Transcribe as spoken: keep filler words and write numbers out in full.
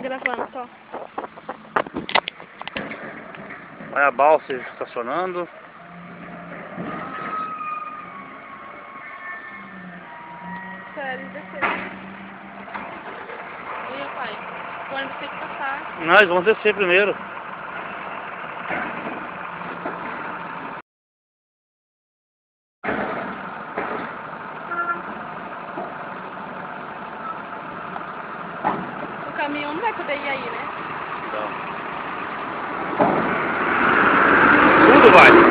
gravando só. Olha a balsa estacionando. Sério, descer. Oi, pai. O ônibus tem que passar. Nós vamos descer primeiro. O caminhão não vai poder ir aí, né? Não. Tudo vai.